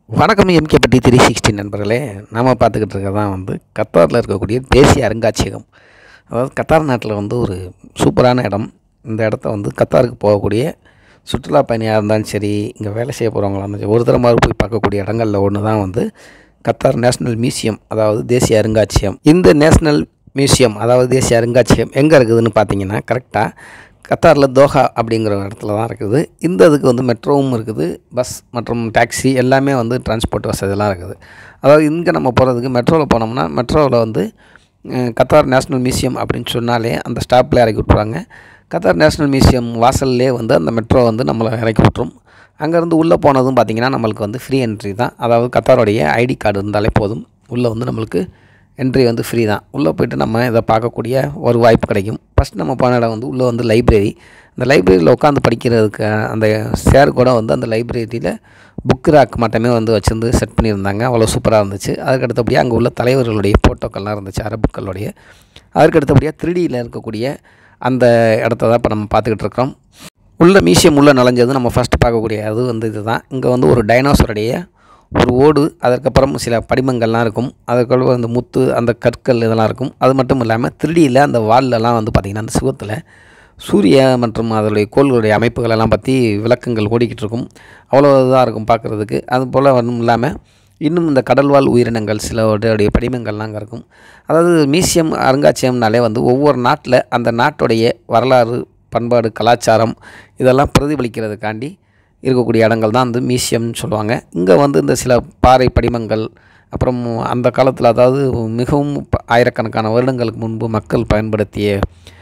வணக்கம் எம்கேபட்டி 360 நண்பர்களே. நாம் பார்த்துக்கிட்டு இருக்கிறதான் கத்தாரில் இருக்கக்கூடிய தேசிய அருங்காட்சியகம். அதாவது கத்தார் நாட்டில் ஒரு சூப்பரான இடம். இந்த இடத்த கத்தாருக்கு போகக்கூடிய சுற்றுலா பயணியாக இருந்தாலும் சரி, இங்கே வேலை செய்ய போகிறவங்களாக இருந்தாலும் சரி, ஒரு தரமாக போய் பார்க்கக்கூடிய இடங்களில் ஒன்று தான் கத்தார் நேஷ்னல் மியூசியம், அதாவது தேசிய அருங்காட்சியகம். இந்த நேஷ்னல் மியூசியம் அதாவது தேசிய அருங்காட்சியகம் எங்கே இருக்குதுன்னு பார்த்தீங்கன்னா, கரெக்டாக கத்தாரில் தோஹா அப்படிங்கிற இடத்துல தான் இருக்குது. இந்த இதுக்கு மெட்ரோவும் இருக்குது, பஸ் மற்றும் டாக்ஸி எல்லாமே டிரான்ஸ்போர்ட் வசதியெல்லாம் இருக்குது. அதாவது இங்கே நம்ம போகிறதுக்கு மெட்ரோவில் போனோம்னா, மெட்ரோவில் கத்தார் நேஷ்னல் மியூசியம் அப்படின்னு சொன்னாலே அந்த ஸ்டாப்பில் இறக்கி விட்ருவாங்க. கத்தார் நேஷ்னல் மியூசியம் வாசல்லே அந்த மெட்ரோ நம்மளை இறக்கி விட்டுரும். அங்கேருந்து உள்ளே போனதும் பார்த்திங்கன்னா நம்மளுக்கு ஃப்ரீ என்ட்ரி தான். அதாவது கத்தாரோடைய ஐடி கார்டு இருந்தாலே போதும், உள்ளே நம்மளுக்கு என்ட்ரி ஃப்ரீ தான். உள்ளே போய்ட்டு நம்ம இதை பார்க்கக்கூடிய ஒரு வாய்ப்பு கிடைக்கும். ஃபஸ்ட் நம்ம போன இடம் உள்ளே லைப்ரரி. அந்த லைப்ரரியில் உட்காந்து படிக்கிறதுக்கு அந்த சேர் கூட அந்த லைப்ரரியில் புக் ரேக் மட்டுமே வச்சுருந்து செட் பண்ணியிருந்தாங்க. அவ்வளோ சூப்பராக இருந்துச்சு. அதுக்கு அடுத்தபடியாக அங்கே உள்ள தலைவர்களுடைய ஃபோட்டோக்கள்லாம் இருந்துச்சு, அரபுக்களுடைய. அதுக்கு அடுத்தபடியாக 3Dயில் இருக்கக்கூடிய அந்த இடத்த தான் இப்போ நம்ம பார்த்துக்கிட்டு இருக்கிறோம். உள்ள மியூசியம் உள்ளே நுழைஞ்சது நம்ம ஃபஸ்ட்டு பார்க்கக்கூடிய அது இது தான். இங்கே ஒரு டைனோசருடைய ஒரு ஓடு, அதற்கப்புறம் சில படிமங்கள்லாம் இருக்கும். அதுக்கப்புறம் அந்த முத்து, அந்த கற்கள் இதெல்லாம் இருக்கும். அது மட்டும் இல்லாமல் 3Dயில் அந்த வால்லலாம் பார்த்திங்கன்னா அந்த சுகத்தில் சூரிய மற்றும் அதனுடைய கோள்களுடைய அமைப்புகளெல்லாம் பற்றி விளக்கங்கள் ஓடிக்கிட்டு இருக்கும். அவ்வளோ இதாக இருக்கும் பார்க்குறதுக்கு. அதுபோல் ஒன்றும் இல்லாமல் இன்னும் இந்த கடல்வாழ் உயிரினங்கள் சிலருடைய படிமங்கள்லாம் அங்கே இருக்கும். அதாவது மியூசியம் அருங்காட்சியகம்னாலே ஒவ்வொரு நாட்டில் அந்த நாட்டுடைய வரலாறு, பண்பாடு, கலாச்சாரம் இதெல்லாம் பிரதிபலிக்கிறதுக்காண்டி இருக்கக்கூடிய இடங்கள் தான் மியூசியம்னு சொல்லுவாங்க. இங்கே இந்த சில பாறை படிமங்கள், அப்புறம் அந்த காலத்தில், அதாவது மிகவும் ஆயிரக்கணக்கான வருடங்களுக்கு முன்பு மக்கள் பயன்படுத்திய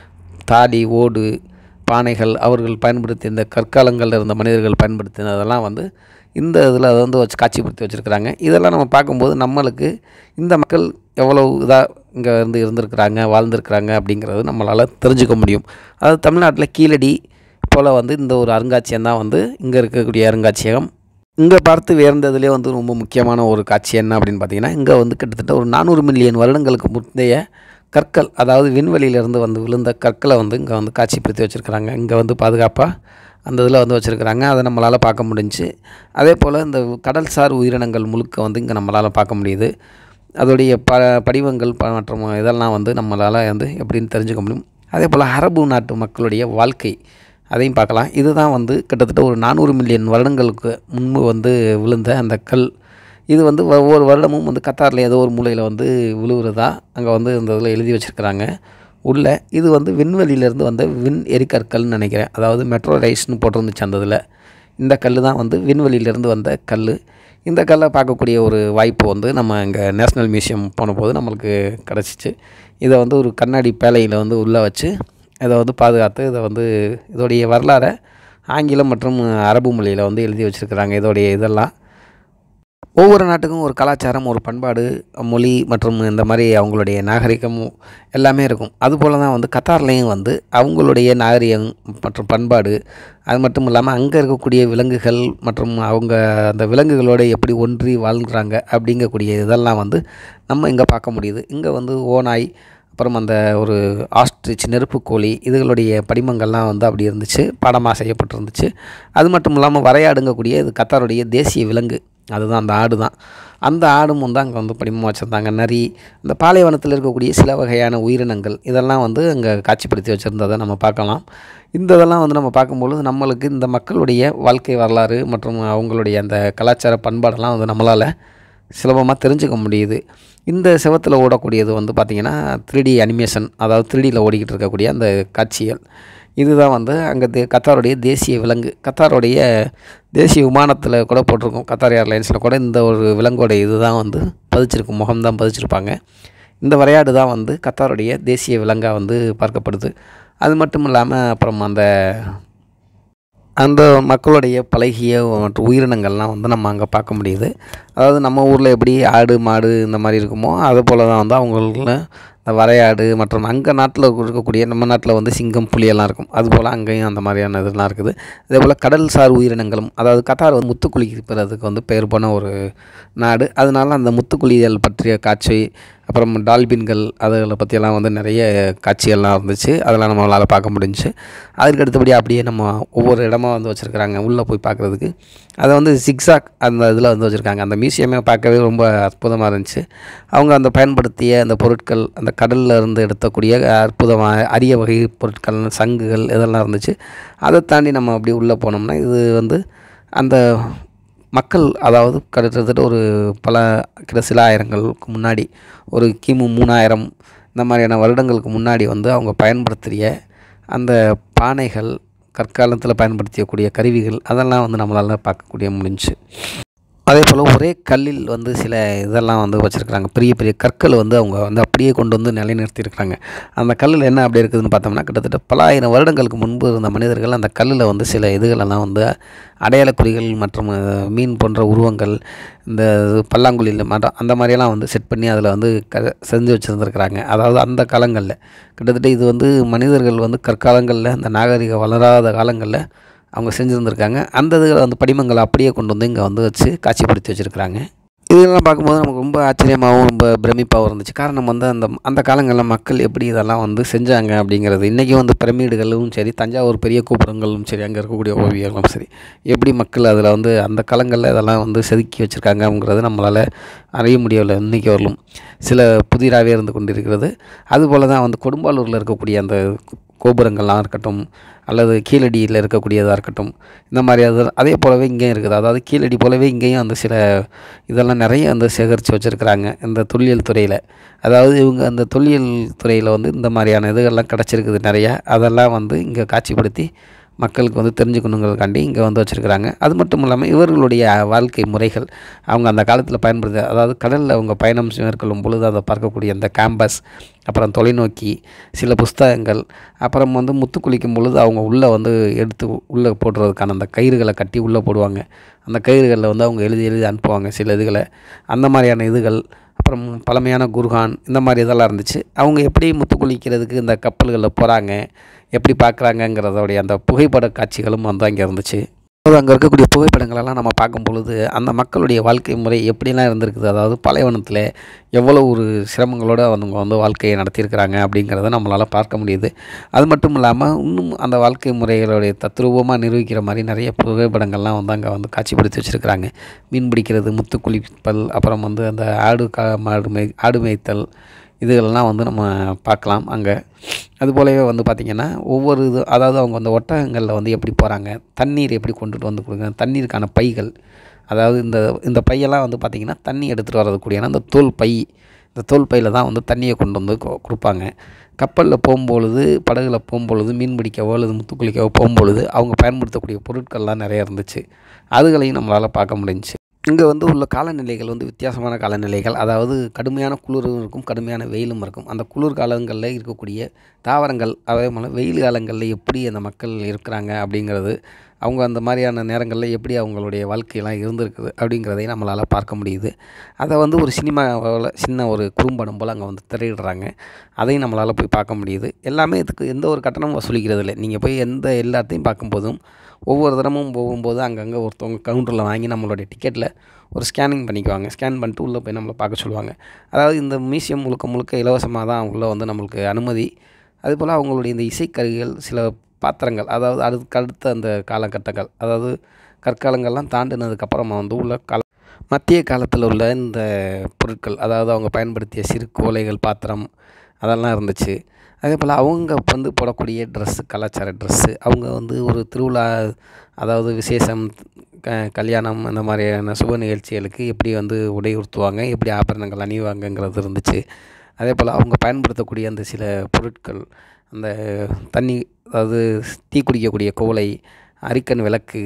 தாடி, ஓடு, பானைகள், அவர்கள் பயன்படுத்திய இந்த கற்காலங்களில் இருந்த மனிதர்கள் பயன்படுத்தினதெல்லாம் இந்த இதில் வச்சு காட்சிப்படுத்தி வச்சுருக்கிறாங்க. இதெல்லாம் நம்ம பார்க்கும்போது நம்மளுக்கு இந்த மக்கள் எவ்வளோ இதாக இங்கே இருந்திருக்கிறாங்க, வாழ்ந்துருக்கிறாங்க அப்படிங்கிறது நம்மளால் தெரிஞ்சுக்க முடியும். அதாவது தமிழ்நாட்டில் கீழடி போல் இந்த ஒரு அருங்காட்சியம் தான் இங்கே இருக்கக்கூடிய அருங்காட்சியகம். இங்கே பார்த்து வேர்ந்ததுலேயே ரொம்ப முக்கியமான ஒரு காட்சி என்ன அப்படின்னு பார்த்தீங்கன்னா, இங்கே கிட்டத்தட்ட ஒரு 400 மில்லியன் வருடங்களுக்கு முந்தைய கற்கள், அதாவது விண்வெளியிலேருந்து விழுந்த கற்களை இங்கே காட்சிப்படுத்தி வச்சுருக்கிறாங்க. இங்கே பாதுகாப்பாக அந்த இதில் வச்சுருக்கிறாங்க. அதை நம்மளால் பார்க்க முடிஞ்சு. அதே போல் இந்த கடல்சார் உயிரினங்கள் முழுக்க இங்கே நம்மளால் பார்க்க முடியுது. அதோடைய படிவங்கள் மற்றும் இதெல்லாம் நம்மளால் எப்படின்னு தெரிஞ்சுக்க முடியும். அதே போல் அரபு நாட்டு மக்களுடைய வாழ்க்கை, அதையும் பார்க்கலாம். இதுதான் கிட்டத்தட்ட ஒரு 400 மில்லியன் வருடங்களுக்கு முன்பு விழுந்த அந்த கல். இது ஒவ்வொரு வருடமும் கத்தாரில் ஏதோ ஒரு மூலையில் விழுவுறதா அங்கே இந்த இதில் எழுதி வச்சுருக்கிறாங்க உள்ள. இது விண்வெளியிலேருந்து வந்த விண் எரிக்கற்கள்னு நினைக்கிறேன். அதாவது மெட்ரோரைஸ்னு போட்டிருந்துச்சு அந்த இதில். இந்த கல் தான் விண்வெளியிலேருந்து வந்த கல். இந்த கல்லை பார்க்கக்கூடிய ஒரு வாய்ப்பு நம்ம இங்கே நேஷ்னல் மியூசியம் போன போது நம்மளுக்கு கிடச்சிச்சு. இதை ஒரு கண்ணாடி பேழையில் உள்ளே வச்சு இதை பாதுகாத்து இதை இதோடைய வரலாறை ஆங்கிலம் மற்றும் அரபு மொழியில் எழுதி வச்சுருக்கிறாங்க. இதோடைய இதெல்லாம் ஒவ்வொரு நாட்டுக்கும் ஒரு கலாச்சாரம், ஒரு பண்பாடு, மொழி மற்றும் இந்த மாதிரி அவங்களுடைய நாகரிகமும் எல்லாமே இருக்கும். அதுபோல் தான் கத்தார்லேயும் அவங்களுடைய நாகரிகம் மற்றும் பண்பாடு, அது மட்டும் இல்லாமல் அங்கே இருக்கக்கூடிய விலங்குகள் மற்றும் அவங்க அந்த விலங்குகளோடு எப்படி ஒன்றி வாழ்கிறாங்க அப்படிங்கக்கூடிய இதெல்லாம் நம்ம இங்கே பார்க்க முடியுது. இங்கே ஓநாய், அப்புறம் அந்த ஒரு ஆஸ்ட்ரிச், நெருப்புக்கோழி, இதுகளுடைய படிமங்கள்லாம் அப்படி இருந்துச்சு, படமாக செய்யப்பட்டிருந்துச்சு. அது மட்டும் இல்லாமல் வரையாடுங்கக்கூடிய இது கத்தாருடைய தேசிய விலங்கு, அதுதான் அந்த ஆடு தான். அந்த ஆடும் அங்கே படிமமாக வச்சுருந்தாங்க. நரி, இந்த பாலைவனத்தில் இருக்கக்கூடிய சில வகையான உயிரினங்கள் இதெல்லாம் அங்கே காட்சிப்படுத்தி வச்சுருந்ததை நம்ம பார்க்கலாம். இந்த இதெல்லாம் நம்ம பார்க்கும்பொழுது நம்மளுக்கு இந்த மக்களுடைய வாழ்க்கை வரலாறு மற்றும் அவங்களுடைய அந்த கலாச்சார பண்பாடெல்லாம் நம்மளால் சுலபமாக தெரிஞ்சுக்க முடியுது. இந்த செவத்தில் ஓடக்கூடியது பார்த்திங்கன்னா 3D அனிமேஷன், அதாவது 3Dயில் ஓடிக்கிட்டு இருக்கக்கூடிய அந்த காட்சிகள். இதுதான் அங்கே கத்தாருடைய தேசிய விலங்கு. கத்தாருடைய தேசிய விமானத்தில் கூட போட்டிருக்கும், கத்தார் ஏர்லைன்ஸில் கூட இந்த ஒரு விலங்கோடைய இது தான் பதிச்சிருக்கும், முகம்தான் பதிச்சிருப்பாங்க. இந்த விளையாடு தான் கத்தாருடைய தேசிய விலங்காக பார்க்கப்படுது. அது மட்டும் இல்லாமல் அப்புறம் அந்த மக்களுடைய பழகிய மற்றும் உயிரினங்கள்லாம் நம்ம அங்கே பார்க்க முடியுது. அதாவது நம்ம ஊரில் எப்படி ஆடு, மாடு இந்த மாதிரி இருக்குமோ அது போல் தான் அவங்களுக்குள்ள இந்த வரையாடு மற்றும் அங்கே நாட்டில் இருக்கக்கூடிய, நம்ம நாட்டில் சிங்கம், புலியெல்லாம் இருக்கும். அதுபோல் அங்கேயும் அந்த மாதிரியான இதெல்லாம் இருக்குது. அதே போல் கடல்சார் உயிரினங்களும், அதாவது கத்தார் முத்துக்குளிக்கிறதுக்கு பெயர் போன ஒரு நாடு. அதனால அந்த முத்துக்குளியல் பற்றிய காட்சி, அப்புறம் டால்பின்கள் அதுகளை பற்றியெல்லாம் வந்து நிறைய காட்சிகள்லாம் இருந்துச்சு. அதெல்லாம் நம்மளால் பார்க்க முடிஞ்சுச்சு. அதுக்கு அடுத்தபடி அப்படியே நம்ம ஒவ்வொரு இடமா வந்து வச்சுருக்குறாங்க உள்ளே போய் பார்க்குறதுக்கு. அதை வந்து ஜிக்ஸாக் அந்த இதில் வந்து வச்சுருக்காங்க. அந்த மியூசியமே பார்க்கவே ரொம்ப அற்புதமாக இருந்துச்சு. அவங்க அந்த பயன்படுத்திய அந்த பொருட்கள், அந்த கடலில் இருந்து எடுக்கக்கூடிய அற்புதமாக அரிய வகை பொருட்கள், சங்குகள் இதெல்லாம் இருந்துச்சு. அதை தாண்டி நம்ம அப்படி உள்ளே போனோம்னா இது வந்து அந்த மக்கள், அதாவது கிட்டத்தட்ட ஒரு சில ஆயிரங்களுக்கு முன்னாடி, ஒரு கிமு 3000 இந்த மாதிரியான வருடங்களுக்கு முன்னாடி வந்து அவங்க பயன்படுத்திய அந்த பானைகள், கற்காலத்தில் பயன்படுத்தக்கூடிய கருவிகள் அதெல்லாம் வந்து நம்மளால் பார்க்கக்கூடிய முடிஞ்சுச்சு. அதே போல் ஒரே கல்லில் வந்து சில இதெல்லாம் வந்து வச்சுருக்குறாங்க. பெரிய பெரிய கற்கள் வந்து அவங்க வந்து அப்படியே கொண்டு வந்து நிலைநிறுத்தியிருக்கிறாங்க. அந்த கல்லில் என்ன அப்படி இருக்குதுன்னு பார்த்தோம்னா, கிட்டத்தட்ட பல ஆயிரம் வருடங்களுக்கு முன்பு இருந்த மனிதர்கள் அந்த கல்லில் வந்து சில இதுகளெல்லாம் வந்து அடையாள குறிகள் மற்றும் மீன் போன்ற உருவங்கள், இந்த பல்லாங்குழியில் மரம் அந்த மாதிரியெல்லாம் வந்து செட் பண்ணி அதில் வந்து செஞ்சு வச்சுருந்துருக்குறாங்க. அதாவது அந்த காலங்களில் கிட்டத்தட்ட இது வந்து மனிதர்கள் வந்து கற்காலங்களில் அந்த நாகரிகம் வளராத காலங்களில் அவங்க செஞ்சுருந்துருக்காங்க. அந்த இதில் வந்து படிமங்களை அப்படியே கொண்டு வந்து இங்கே வந்து வச்சு காட்சிப்படுத்தி வச்சுருக்குறாங்க. இதெல்லாம் பார்க்கும்போது நமக்கு ரொம்ப ஆச்சரியமாகவும் ரொம்ப பிரமிப்பாகவும் இருந்துச்சு. காரணம் வந்து அந்த காலங்களில் மக்கள் எப்படி இதெல்லாம் வந்து செஞ்சாங்க அப்படிங்கிறது. இன்றைக்கும் வந்து பிரமிடுகளும் சரி, தஞ்சாவூர் பெரிய கோபுரங்களும் சரி, அங்கே இருக்கக்கூடிய ஓவியங்களும் சரி, எப்படி மக்கள் அதில் வந்து அந்த காலங்களில் இதெல்லாம் வந்து செதுக்கி வச்சுருக்காங்கங்கிறது நம்மளால் அறிய முடியவில்லை. இன்றைக்கி வரலும் சில புதிராகவே இருந்து கொண்டு இருக்கிறது. அதுபோல் தான் வந்து கொடும்பாலூரில் இருக்கக்கூடிய அந்த கோபுரங்கள்லாம் இருக்கட்டும், அல்லது கீழடியில் இருக்கக்கூடியதாக இருக்கட்டும், இந்த மாதிரி அதே போலவே இங்கேயும் இருக்குது. அதாவது கீழடி போலவே இங்கேயும் அந்த சில இதெல்லாம் நிறைய வந்து சேகரித்து வச்சுருக்குறாங்க இந்த தொல்லியல் துறையில். அதாவது இவங்க அந்த தொல்லியல் துறையில் வந்து இந்த மாதிரியான இதுகள்லாம் கிடச்சிருக்குது நிறையா. அதெல்லாம் வந்து இங்கே காட்சிப்படுத்தி மக்களுக்கு வந்து தெரிஞ்சுக்கணுங்கிறதுக்காண்டி இங்கே வந்து வச்சுருக்குறாங்க. அது மட்டும் இல்லாமல் இவர்களுடைய வாழ்க்கை முறைகள், அவங்க அந்த காலத்தில் பயன்படுத்த, அதாவது கடலில் அவங்க பயணம் மேற்கொள்ளும் பொழுது அதை பார்க்கக்கூடிய அந்த கேம்பஸ், அப்புறம் தொலைநோக்கி, சில புஸ்தகங்கள், அப்புறம் வந்து முத்து குளிக்கும் பொழுது அவங்க உள்ளே வந்து எடுத்து உள்ளே போடுறதுக்கான அந்த கயிறுகளை கட்டி உள்ளே போடுவாங்க. அந்த கயிறுகளில் வந்து அவங்க எழுதி எழுதி அனுப்புவாங்க சில இதுகளை. அந்த மாதிரியான இதுகள், அப்புறம் பழமையான குர்ஹான் இந்த மாதிரி இதெல்லாம் இருந்துச்சு. அவங்க எப்படி முத்து குளிக்கிறதுக்கு இந்த கப்பல்களில் போகிறாங்க, எப்படி பார்க்குறாங்கங்கிறதோடைய அந்த புகைப்பட காட்சிகளும் வந்து அங்கே இருந்துச்சு. அங்கே இருக்கக்கூடிய புகைப்படங்களெல்லாம் நம்ம பார்க்கும் பொழுது அந்த மக்களுடைய வாழ்க்கை முறை எப்படிலாம் இருந்திருக்குது, அதாவது பாலைவனத்தில் எவ்வளோ ஒரு சிரமங்களோடு அவங்க வந்து வாழ்க்கையை நடத்தியிருக்கிறாங்க அப்படிங்கிறத நம்மளால் பார்க்க முடியுது. அது மட்டும் இல்லாமல் இன்னும் அந்த வாழ்க்கை முறைகளுடைய தத்ரூபமாக நிரூபிக்கிற மாதிரி நிறைய புகைப்படங்கள்லாம் வந்து அங்கே வந்து காட்சிப்படுத்தி வச்சுருக்கிறாங்க. மீன் பிடிக்கிறது, முத்து குளிப்பல், அப்புறம் வந்து அந்த ஆடு மேய்த்தல், இதுகளெல்லாம் வந்து நம்ம பார்க்கலாம் அங்கே. அதுபோலவே வந்து பார்த்திங்கன்னா ஒவ்வொரு இது, அதாவது அவங்க அந்த ஒட்டகங்களில் வந்து எப்படி போகிறாங்க, தண்ணீர் எப்படி கொண்டுட்டு வந்து கொடுங்க, தண்ணீருக்கான பைகள், அதாவது இந்த பையெல்லாம் வந்து பார்த்திங்கன்னா தண்ணி எடுத்துகிட்டு வரதுக்கூடியான அந்த தோல் பை, இந்த தோல் பையில் தான் வந்து தண்ணியை கொண்டு வந்து கொடுப்பாங்க. கப்பலில் போகும்பொழுது, படகுல போகும்பொழுது, மீன் பிடிக்கவோ அல்லது முத்துக்குளிக்கவோ போகும்பொழுது அவங்க பயன்படுத்தக்கூடிய பொருட்கள்லாம் நிறையா இருந்துச்சு. அதுகளையும் நம்மளால் பார்க்க முடிஞ்சிச்சு. இங்கே வந்து உள்ள காலநிலைகள் வந்து வித்தியாசமான காலநிலைகள். அதாவது கடுமையான குளிரும் இருக்கும், கடுமையான வெயிலும் இருக்கும். அந்த குளிர் காலங்களில் இருக்கக்கூடிய தாவரங்கள், அதே போல் வெயில் காலங்களில் எப்படி அந்த மக்கள் இருக்கிறாங்க அப்படிங்கிறது, அவங்க அந்த மாதிரியான நேரங்களில் எப்படி அவங்களுடைய வாழ்க்கையெல்லாம் இருந்திருக்குது அப்படிங்கிறதையும் நம்மளால் பார்க்க முடியுது. அதை வந்து ஒரு சினிமாவில் சின்ன ஒரு குறும்படம் போல் அங்கே வந்து திரையிடுறாங்க. அதையும் நம்மளால் போய் பார்க்க முடியுது. எல்லாமே இதுக்கு எந்த ஒரு கட்டணமும் வசூலிக்கிறது இல்லை. நீங்கள் போய் எல்லாத்தையும் பார்க்கும்போதும் ஒவ்வொரு தினமும் போகும்போது அங்கங்கே ஒருத்தவங்க கவுண்டரில் வாங்கி நம்மளுடைய டிக்கெட்டில் ஒரு ஸ்கேனிங் பண்ணிக்குவாங்க. ஸ்கேன் பண்ணிட்டு உள்ளே போய் நம்மளை பார்க்க சொல்லுவாங்க. அதாவது இந்த மியூசியம் முழுக்க முழுக்க இலவசமாக தான் உள்ளே வந்து நம்மளுக்கு அனுமதி. அதுபோல் அவங்களுடைய இந்த இசைக்கருவிகள், சில பாத்திரங்கள், அதாவது அடுத்த அந்த காலகட்டங்கள், அதாவது கற்காலங்கள்லாம் தாண்டினதுக்கப்புறமா வந்து உள்ள மத்திய காலத்தில் உள்ள இந்த பொருட்கள், அதாவது அவங்க பயன்படுத்திய சிறு கோலைகள், பாத்திரம் அதெல்லாம் இருந்துச்சு. அதே போல் அவங்க வந்து போடக்கூடிய ட்ரெஸ்ஸு, கலாச்சார ட்ரெஸ்ஸு, அவங்க வந்து ஒரு திருவிழா, அதாவது விசேஷம், கல்யாணம், அந்த மாதிரியான சுப நிகழ்ச்சிகளுக்கு எப்படி வந்து உடை உடுத்துவாங்க, எப்படி ஆபரணங்கள் அணிவாங்கங்கிறது இருந்துச்சு. அதே போல் அவங்க பயன்படுத்தக்கூடிய அந்த சில பொருட்கள், அந்த தண்ணி, அதாவது தீ குடிக்கக்கூடிய குவளை, அரிக்கன் விளக்கு,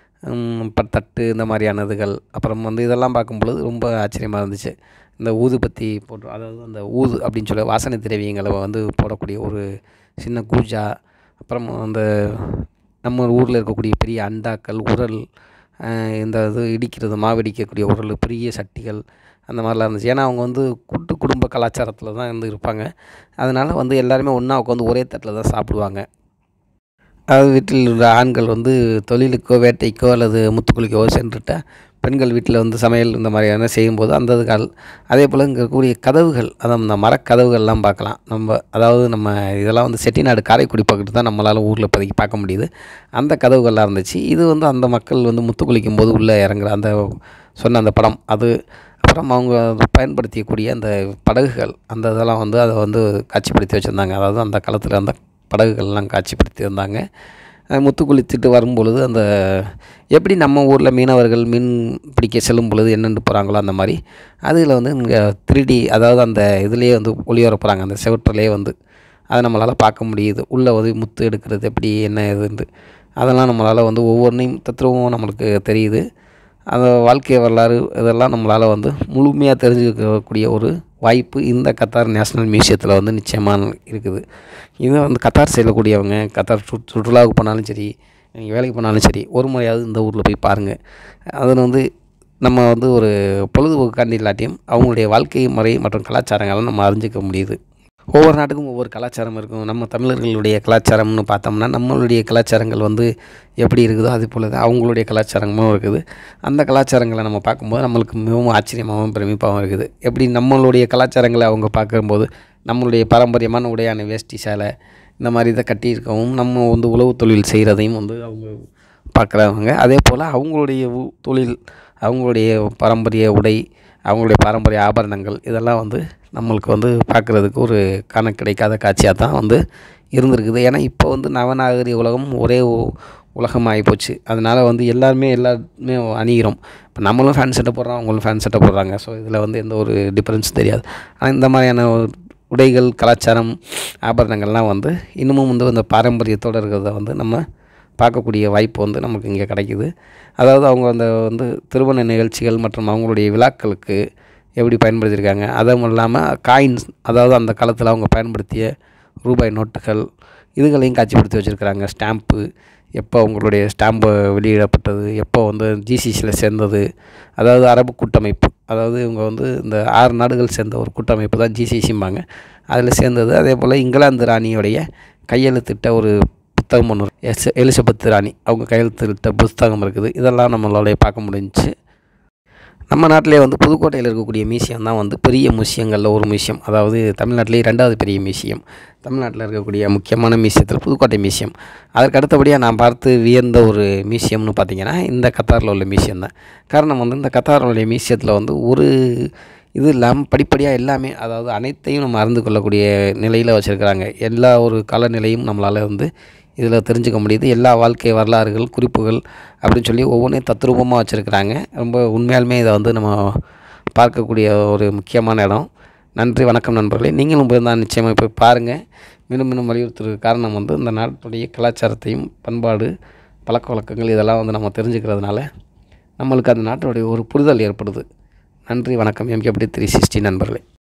தட்டு, இந்த மாதிரியானதுகள், அப்புறம் வந்து இதெல்லாம் பார்க்கும்பொழுது ரொம்ப ஆச்சரியமாக இருந்துச்சு. இந்த ஊதுபத்தி போட்டு, அதாவது அந்த ஊது அப்படின்னு சொல்லி வாசனை திரவியங்களை வந்து போடக்கூடிய ஒரு சின்ன கூஜா, அப்புறம் அந்த நம்ம ஊரில் இருக்கக்கூடிய பெரிய அண்டாக்கள், உரல், இந்த இது இடிக்கிறது, மாவு இடிக்கக்கூடிய உரல், பெரிய சட்டிகள், அந்த மாதிரிலாம் இருந்துச்சு. ஏன்னா அவங்க வந்து கூட்டு குடும்ப கலாச்சாரத்தில் தான் வந்து இருப்பாங்க. அதனால் வந்து எல்லாருமே ஒன்றா உட்காந்து ஒரே தட்டில் தான் சாப்பிடுவாங்க. அதாவது வீட்டில் உள்ள ஆண்கள் வந்து தொழிலுக்கோ வேட்டைக்கோ அல்லது முத்துக்குளிக்கவோ சென்றுட்டால் பெண்கள் வீட்டில் வந்து சமையல் இந்த மாதிரியான செய்யும்போது அந்த இதுகள் அதே போல் இங்கே இருக்கக்கூடிய கதவுகள் அதான் இந்த மரக்கதவுகள்லாம் பார்க்கலாம். அதாவது நம்ம இதெல்லாம் வந்து செட்டிநாடு காரைக்குடி பக்கத்து தான் நம்மளால் ஊரில் இப்போதைக்கு பார்க்க முடியுது. அந்த கதவுகள்லாம் இருந்துச்சு. இது வந்து அந்த மக்கள் வந்து முத்து குளிக்கும்போது உள்ளே இறங்குற அந்த சொன்ன அந்த படம் அது. அப்புறம் அவங்க பயன்படுத்தியக்கூடிய அந்த படகுகள் அந்த இதெல்லாம் வந்து அதை வந்து காட்சிப்படுத்தி வச்சுருந்தாங்க. அதாவது அந்த காலத்தில் அந்த படகுகள்லாம் காட்சிப்படுத்தி இருந்தாங்க. முத்து குளித்துட்டு வரும்பொழுது அந்த எப்படி நம்ம ஊரில் மீனவர்கள் மீன் பிடிக்க செல்லும் பொழுது என்னென்று போகிறாங்களோ அந்த மாதிரி அதில் வந்து இங்கே 3D அதாவது அந்த இதுலேயே வந்து ஒளிபரப்புகிறாங்க. அந்த செவற்றுலேயே வந்து அதை நம்மளால் பார்க்க முடியுது. உள்ளே வந்து முத்து எடுக்கிறது எப்படி என்ன இதுன்ட்டு அதெல்லாம் நம்மளால் வந்து ஒவ்வொன்றையும் தத்ரூபமும் நம்மளுக்கு தெரியுது. அந்த வாழ்க்கை வரலாறு இதெல்லாம் நம்மளால் வந்து முழுமையாக தெரிஞ்சுக்கக்கூடிய ஒரு வாய்ப்பு இந்த கத்தார் நேஷ்னல் மியூசியத்தில் வந்து நிச்சயமாக இருக்குது. இதை வந்து கத்தார் செல்லக்கூடியவங்க கத்தார் சுற்றுலாவுக்கு போனாலும் சரி, நீங்கள் வேலைக்கு போனாலும் சரி, ஒரு முறையாவது இந்த ஊரில் போய் பாருங்கள். அதில் வந்து நம்ம வந்து ஒரு பொழுதுபோக்குக்காண்டி இல்லாட்டியும் அவங்களுடைய வாழ்க்கை முறை மற்றும் கலாச்சாரங்களை நம்ம அறிஞ்சிக்க முடியுது. ஒவ்வொரு நாட்டுக்கும் ஒவ்வொரு கலாச்சாரம் இருக்கும். நம்ம தமிழர்களுடைய கலாச்சாரம்னு பார்த்தோம்னா நம்மளுடைய கலாச்சாரங்கள் வந்து எப்படி இருக்குதோ அது போல் தான் அவங்களுடைய கலாச்சாரமும் இருக்குது. அந்த கலாச்சாரங்களை நம்ம பார்க்கும்போது நம்மளுக்கு மிகவும் ஆச்சரியமாகவும் பிரமிப்பாகவும் இருக்குது. எப்படி நம்மளுடைய கலாச்சாரங்களை அவங்க பார்க்கும்போது நம்மளுடைய பாரம்பரியமான உடையான வேஷ்டி சேலை இந்த மாதிரி இதை கட்டியிருக்கவும் நம்ம வந்து உழவு தொழில் செய்கிறதையும் வந்து அவங்க பார்க்குறவங்க. அதே போல் அவங்களுடைய தொழில் அவங்களுடைய பாரம்பரிய உடை அவங்களுடைய பாரம்பரிய ஆபரணங்கள் இதெல்லாம் வந்து நம்மளுக்கு வந்து பார்க்குறதுக்கு ஒரு காண கிடைக்காத காட்சியாக தான் வந்து இருந்திருக்குது. ஏன்னா இப்போ வந்து நவநாகரிக உலகம் ஒரே உலகம் ஆகிப்போச்சு. அதனால் வந்து எல்லாருமே அணிகிறோம். இப்போ நம்மளும் ஃபேன் சட்டை போடுறோம், அவங்களும் ஃபேன் சட்டை போடுறாங்க. ஸோ இதில் வந்து எந்த ஒரு டிஃப்ரென்ஸும் தெரியாது. ஆனால் இந்த மாதிரியான உடைகள் கலாச்சாரம் ஆபரணங்கள்லாம் வந்து இன்னமும் வந்து அந்த பாரம்பரியத்தோடு இருக்கிறத வந்து நம்ம பார்க்கக்கூடிய வாய்ப்பு வந்து நமக்கு இங்கே கிடைக்கிது. அதாவது அவங்க அந்த வந்து திருமண நிகழ்ச்சிகள் மற்றும் அவங்களுடைய விழாக்களுக்கு எப்படி பயன்படுத்தியிருக்காங்க. அதுவும் இல்லாமல் காயின்ஸ் அதாவது அந்த காலத்தில் அவங்க பயன்படுத்திய ரூபாய் நோட்டுகள் இதுகளையும் காட்சிப்படுத்தி வச்சுருக்கிறாங்க. ஸ்டாம்ப்பு எப்போ அவங்களுடைய ஸ்டாம்பு வெளியிடப்பட்டது, எப்போ வந்து ஜிசிசியில் சேர்ந்தது, அதாவது அரபு கூட்டமைப்பு, அதாவது இவங்க வந்து இந்த 6 நாடுகள் சேர்ந்த ஒரு கூட்டமைப்பு தான் ஜிசிசிம்பாங்க. அதில் சேர்ந்தது. அதே போல் இங்கிலாந்து ராணியோடைய கையெழுத்திட்ட ஒரு புத்தகம் ஒன்று எலிசபெத் ராணி அவங்க கையெழுத்திட்ட புத்தகம் இருக்குது. இதெல்லாம் நம்மளால பார்க்க முடிஞ்சிச்சு. நம்ம நாட்டிலே வந்து புதுக்கோட்டையில் இருக்கக்கூடிய மியூசியம் தான் வந்து பெரிய மியூசியங்களில் ஒரு மியூசியம். அதாவது தமிழ்நாட்டிலே 2வது பெரிய மியூசியம். தமிழ்நாட்டில் இருக்கக்கூடிய முக்கியமான மியூசியத்தில் புதுக்கோட்டை மியூசியம். அதற்கு அடுத்தபடியாக நான் பார்த்து வியந்த ஒரு மியூசியம்னு பார்த்திங்கன்னா இந்த கத்தாரில் உள்ள மியூசியம் தான். காரணம் வந்து இந்த கத்தாரில் மியூசியத்தில் வந்து ஒரு இது இல்லாமல் படிப்படியாக எல்லாமே அதாவது அனைத்தையும் நம்ம அறிந்து கொள்ளக்கூடிய நிலையில் வச்சுருக்கிறாங்க. எல்லா ஒரு காலநிலையும் நம்மளால் வந்து இதில் தெரிஞ்சுக்க முடியுது. எல்லா வாழ்க்கை வரலாறுகள் குறிப்புகள் அப்படின்னு சொல்லி ஒவ்வொன்றையும் தத்ரூபமாக வச்சுருக்கிறாங்க. ரொம்ப உண்மையாலுமே இதை வந்து நம்ம பார்க்கக்கூடிய ஒரு முக்கியமான இடம். நன்றி, வணக்கம் நண்பர்களே. நீங்களும் போயிருந்தால் நிச்சயமாக போய் பாருங்கள். மீண்டும் மீண்டும் வலியுறுத்துறதுக்கு காரணம் வந்து இந்த நாட்டுடைய கலாச்சாரத்தையும் பண்பாடு பழக்க வழக்கங்கள் இதெல்லாம் வந்து நம்ம தெரிஞ்சுக்கிறதுனால நம்மளுக்கு அந்த நாட்டினுடைய ஒரு புரிதல் ஏற்படுது. நன்றி, வணக்கம். MKBD 360 நண்பர்களே.